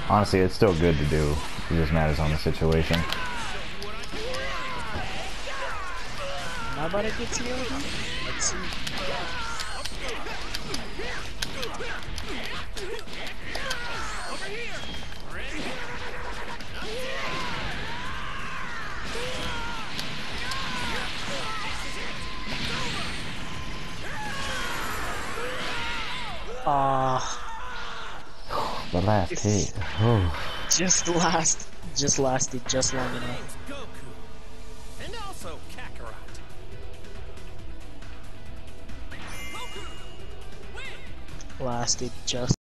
Honestly, it's still good to do. It just matters on the situation. Am I about to get TO'd? Let's see. The last hit. Oh. Just lasted just long enough. Goku. And also Kakarot. Lasted just